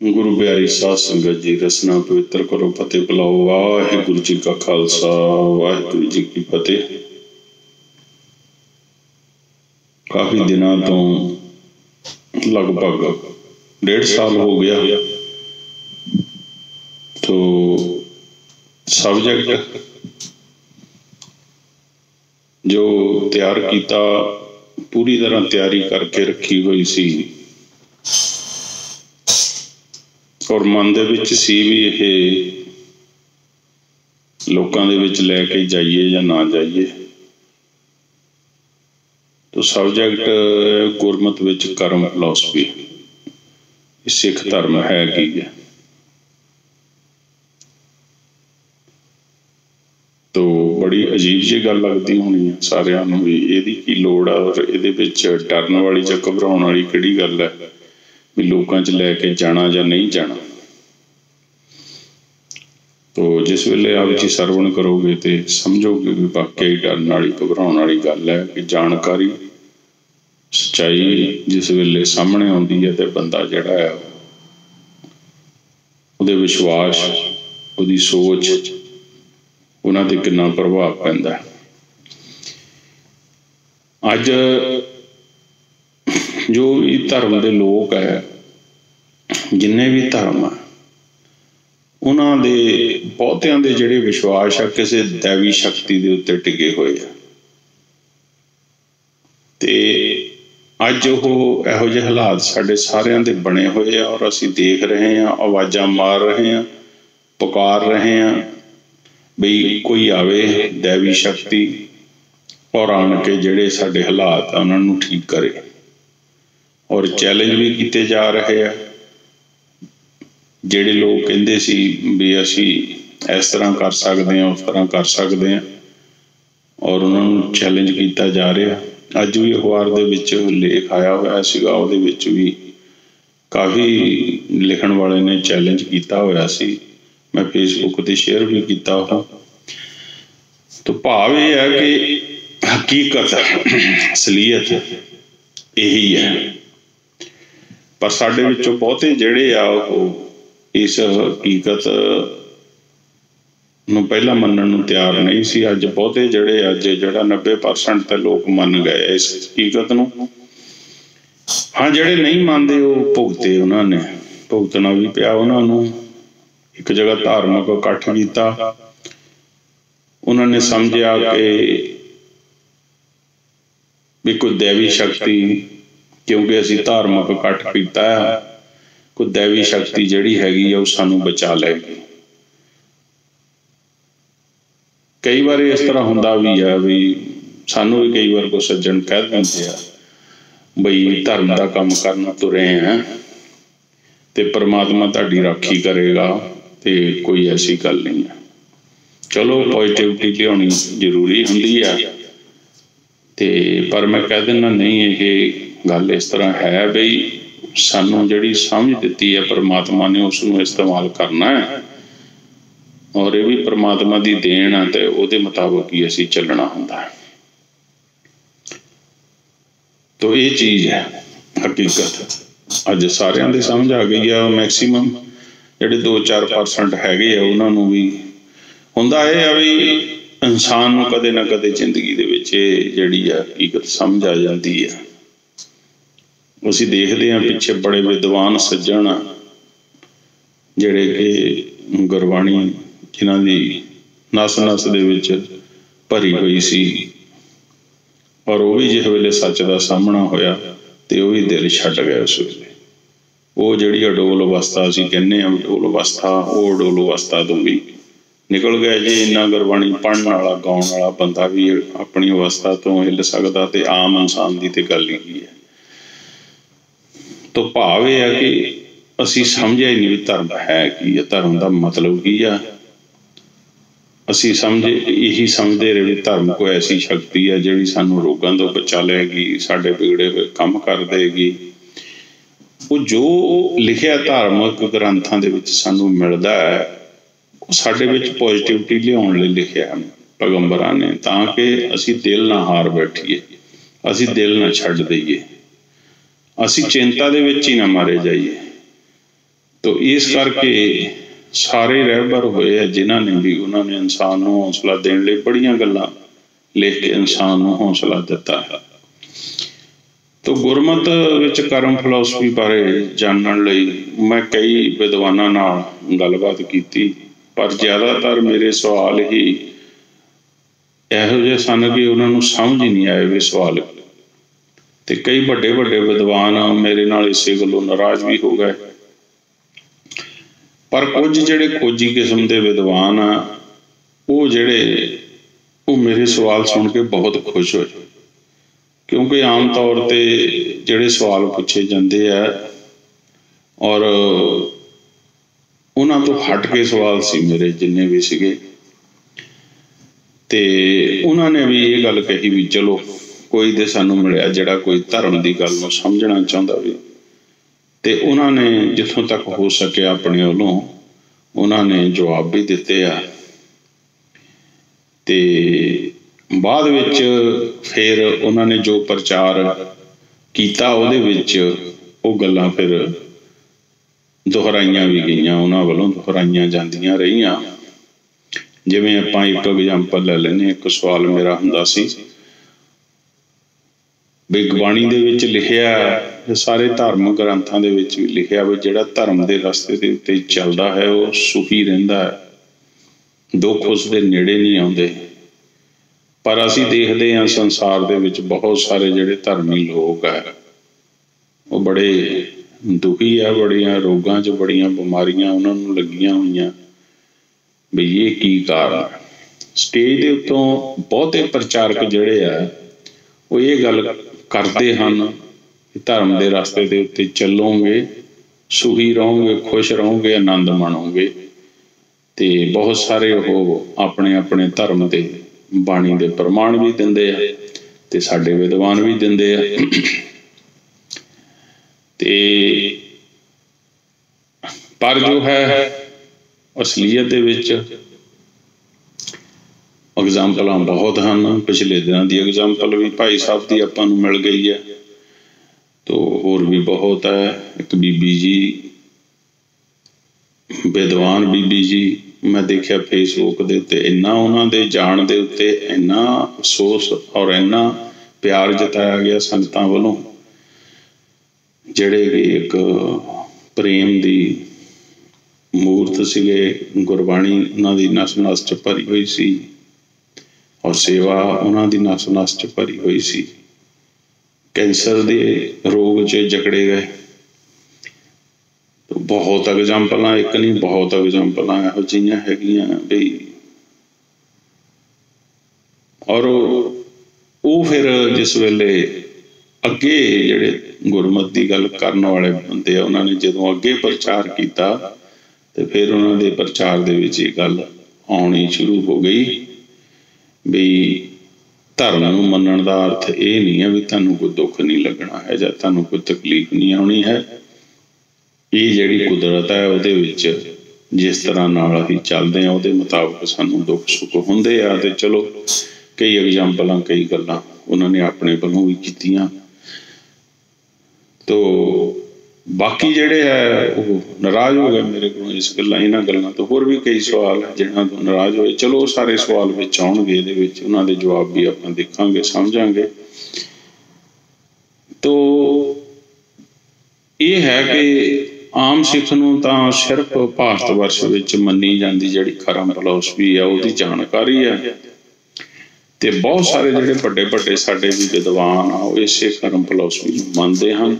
गुरु प्यारी साध संगत जी, रसना पवित्र करो, फतेह बुलाओ। वाहिगुरु जी का खालसा, वाहिगुरु जी की फतेह। काफी दिनों तो लगभग 1.5 साल हो गया तो सब्जेक्ट जो तैयार किया पूरी तरह तैयारी करके रखी हुई सी और मन दे विच सी भी ये लोकां दे विच लैके जाइए या ना जाइए। तो सब्जेक्ट गुरमत विच कर्म फिलोसफी, सिख धर्म है की है। तो बड़ी अजीब जी गल लगती होनी है सारिਆਂ ਨੂੰ भी, ਇਹਦੀ की लोड़ आ और ਇਹਦੇ ਵਿੱਚ डरन वाली ਜਾਂ घबराउण वाली ਕਿਹੜੀ गल है भी लोकां च लैके जाना ਜਾਂ नहीं जाना। तो जिस वेले आप जी सरवण करोगे तो समझोगे भी वाकई डरन वाली घबराउण वाली गल है कि जानकारी सच्चाई जिस वेले सामने आउंदी है तो बंदा जिहड़ा है उहदे विश्वास, उहदी सोच, उन्हां ते कितना प्रभाव पैंदा है। अज जो भी धर्म के लोग है, जिन्ने भी धर्म है, उन्हां दे बहुतियां दे जिहड़े विश्वास है किसी दैवी शक्ति दे उत्ते टिके हुए है। ते अज वो इहो जिहे हालात साडे सारियां दे बने हुए हैं और असीं देख रहे हैं, आवाज़ां मार रहे हैं, पुकार रहे हैं बई कोई आवे दैवी शक्ति और आन के जिहड़े साडे हालात उन्हां नूं ठीक करे। और चैलेंज भी किए जा रहे हैं। जिहड़े लोग कहिंदे सी भी असीं इस तरह कर सकते हैं, उस तरह कर सकते हैं, और उन्हां नूं चैलेंज किया जा रहा। अज भी अखबार दे विच लेख आया होया सीगा, उहदे विच भी काफ़ी लिखण वाले ने चैलेंज किया होया सी। मैं फेसबुक पर शेयर भी किया हो। तो भाव यह है कि हकीकत असलीयत यही है, पर साडे विचों बहुते जिहड़े आ ओह इस हकीकत नूं पहला मनण नूं तैयार नहीं सी। अज बहुते जिहड़े अज जिहड़ा 90% ते लोग मन गए इस हकीकत नूं। हाँ, जिहड़े नहीं मानते वो भुगते, उन्होंने भुगतना भी पिया। उन्होंने एक जगह धार्मिक इकट्ठ किया, उन्होंने समझा कि भी कोई दैवी शक्ति, क्योंकि असीं धार्मिक इकट्ठ किया है, कोई दैवी शक्ति जिहड़ी हैगी है वो सानू बचा लेगी। कई बार इस तरह हुंदा भी है भी सानू भी कई बार कोई सज्जन कह दिंदे आ बई धर्म का काम करना तुरे हैं ते परमात्मा तुहाडी राखी करेगा, ते कोई ऐसी गल नहीं है। चलो पॉजिटिविटी लियाउणी जरूरी हुंदी है, ते पर मैं कह दिना नहीं, ये गल इस तरह है बई सानू जिहड़ी समझ दिती है परमात्मा ने उसनूं इस्तेमाल करना है, और ये भी परमात्मा की देन है, तो उहदे मुताबिक ही असीं चलना हुंदा है। तो ये चीज़ है हकीकत। अज सारियां दे समझ आ गई है। मैक्सीमम जिहड़े 2-4% हैगे आ उन्होंने भी हुंदा है भी इंसान नूं कदे ना कदे जिंदगी दे विच जिहड़ी है हकीकत समझ आ जाती है। असीं देखते हैं पिछे बड़े विद्वान सज्जण जिहड़े कि गुरबाणी जिन्हां दी नस नस दे विच भरी हुई सी, और वह भी जिस वेले सच का सामना होया तो वह भी दिल छड्ड गए उस वेले। वो जिहड़ी अडोल अवस्था असीं कहने अडोल अवस्था, वो अडोल अवस्था तो भी निकल गया। जे इन्ना गुरबाणी पढ़न वाला गाउण वाला बंदा भी अपनी अवस्था तो हिल सकदा ते आम इंसान की तो गल ही है। तो भाव यह है कि असीं समझिया ही नहीं भी धर्म है की है, धर्म का मतलब की है। असीं समझे यही समझते रहे भी धर्म को ऐसी शक्ति है जिहड़ी सानू रोगां तो बचा लेगी, साडे बिगड़े हुए काम कर देगी। वो जो लिखिया धार्मिक ग्रंथां दे विच सानू मिलदा है वो साडे विच पॉजिटिविटी लियाउण लई लिखिया है पैगंबरां ने, ताकि असीं दिल ना हार बैठीए, असीं दिल ना छड्ड दईए, असीं चिंता दे विच ही ना मारे जाइए। तो इस करके सारे रहबर होए है जिन्होंने भी उन्होंने इंसान को हौसला देने लिए बड़ियां गल्लां लिख के इंसान को हौसला दिता है। तो गुरमत विच कर्म फिलोसफी बारे जानने लई मैं कई विद्वानां नाल गलबात कीती, पर ज़्यादातर मेरे सवाल ही इहो जिहे सन कि उन्होंने समझ ही नहीं आए भी सवाल। तो कई वड्डे वड्डे विद्वान मेरे नाल इसे गल्लों नाराज़ भी हो गए, पर कुछ जिहड़े खोजी किस्म के विद्वान आ वो जिहड़े वो मेरे सवाल सुन के बहुत खुश होए, क्योंकि आम तौर पर जिहड़े सवाल पूछे जाते हैं और उन्हां तो हट के सवाल सी मेरे जिन्ने भी सीगे। ते उन्होंने भी ये गल कही भी चलो कोई तो सानू मिलिया जिहड़ा कोई धर्म की गल नूं समझना चाहुंदा भी, ते उन्होंने जिथों तक हो सके अपने वल्लों उन्होंने जवाब भी दिते आ। ते बाद विच फिर उन्होंने जो प्रचार किया उहदे विच वो गल्लां फिर दोहराइयां भी गईयां, उन्हां वल्लों दोहराइयां जांदियां रहीआं। जिवें आपां एक एग्जाम्पल ले लैने, एक सवाल मेरा हुंदा सी भी गुरबाणी दे विच लिखिआ सारे धार्मिक ग्रंथां दे विच भी लिखिआ भी जिहड़ा धर्म दे रस्ते दे उत्ते चलदा है वो सुखी रहिंदा है, दुख उसदे नेड़े नहीं आउंदे। पर असीं देखदे हां संसार दे विच बहुत सारे जिहड़े धर्मी लोग है वो बड़े दुखी है, बड़ियां रोगां च बड़ियां बीमारियां उन्हां नूं लगियां होईयां भी ये की कारण। स्टेज दे उत्तों बहुते प्रचारक जिहड़े आ वो ये गल करते हैं कि धर्म के रास्ते के उत्ते चलोगे सुखी रहोगे, खुश रहोगे, आनंद माणोगे। तो बहुत सारे वो अपने अपने धर्म के बाणी के प्रमाण भी दिंदे आ ते साडे विद्वान भी दिंदे आ। ते पर जो है असलीयत दे विच एग्जाम्पलां बहुत हैं। पिछले दिनों की एग्जाम्पल भी भाई साहब की आपां नूं मिल गई है, तो होर भी बहुत है। एक बीबी जी विद्वान बीबी जी मैं देखा फेसबुक के उत्ते इन्ना उन्हां दे जाण दे उत्ते इन्ना अफसोस और इन्ना प्यार जताया गया संगतां वालों, जिहड़े कि एक प्रेम की मूर्त सीगे। गुरबाणी उन्हां दी नस नस च भरी हुई सी और सेवा उन्हां दी नस नस च भरी हुई सी। कैंसर के रोग च जकड़े गए। तो बहुत एग्जाम्पल एक नहीं बहुत एग्जाम्पल इहो जिहियां हैगियां भी। और वो फिर जिस वेले अगे जिहड़े गुरमत की गल करन वाले बंदे उन्होंने जदों अगे प्रचार किया तो फिर उन्होंने प्रचार दे विच ये गल आउणी शुरू हो गई भी धर्म नूं मनण दा अर्थ ये नहीं है भी तुहानूं कोई दुख नहीं लगना है जां तुहानूं कोई तकलीफ नहीं आउणी है। ये जिहड़ी कुदरत है उहदे विच जिस तरह नाल असीं चलदे हां उहदे मुताबक सानूं दुख सुख हुंदे आ। ते चलो कई एग्जाम्पलां कई गल्लां उन्होंने अपने वल्लों भी कीतियां। तो बाकी जिहड़े है वो नाराज़ हो गए मेरे को इस गल्लां इन्हां गल्लां तो। होर भी कई सवाल है जिन्हां तो नाराज़ होए। चलो सारे सवाल विच आउणगे, इहदे विच उन्हां दे जवाब भी आपां देखांगे समझांगे। तो ये है कि आम सिख नूं तां सिर्फ भारत वर्ष विच मन्नी जांदी जिहड़ी कर्म फिलोसफी है उहदी जानकारी है। ते बहुत सारे जिहड़े वड्डे वड्डे साडे भी विद्वान आ वो इसे कर्म फिलोसफी नूं मनदे हन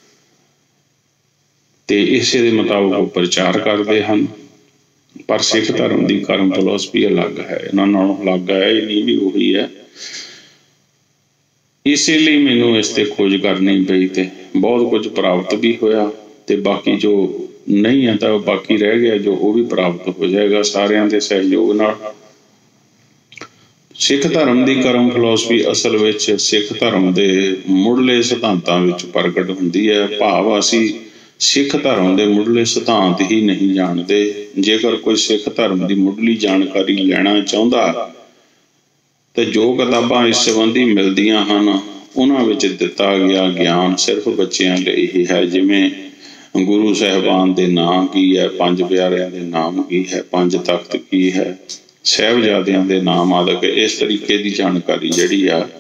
ते इसे दे मुताबिक वो प्रचार करते हैं। पर सिख धर्म की कर्म फिलोसफी अलग है, इन्हां नालों अलग है, ये नहीं भी वही है। इसीलिए मैनूं इस ते खोज करनी पई ते बहुत कुछ प्राप्त भी होया ते बाकी जो नहीं है तो बाकी रह गया जो वो भी प्राप्त हो जाएगा सारिਆਂ ਦੇ सहयोग नाल। सिख धर्म की कर्म फिलोसफी असल विच सिख धर्म के मुढ़ले सिद्धांतां विच प्रगट हुंदी है। भाव असीं सिख धर्म के मुढ़ले सिद्धांत ही नहीं जानते। जेकर कोई सिख धर्म की मुढ़ली जानकारी लेना चाहुंदा तो जो किताबां इस संबंधी मिलदियां हन उन्हां विच दिता गया ज्ञान सिर्फ बच्चों लिए ही है। जिवें ਗੁਰੂ ਸਾਹਿਬਾਨ ਦੇ ਨਾਂ ਕੀ ਹੈ, ਪੰਜ ਪਿਆਰਿਆਂ ਦੇ ਨਾਮ ਕੀ ਹੈ, ਪੰਜ ਤਖਤ ਕੀ ਹੈ, ਸਾਹਿਬਜ਼ਾਦਿਆਂ ਦੇ ਨਾਮ ਆਦਿ। ਇਸ ਤਰੀਕੇ ਦੀ ਜਾਣਕਾਰੀ ਜਿਹੜੀ ਆ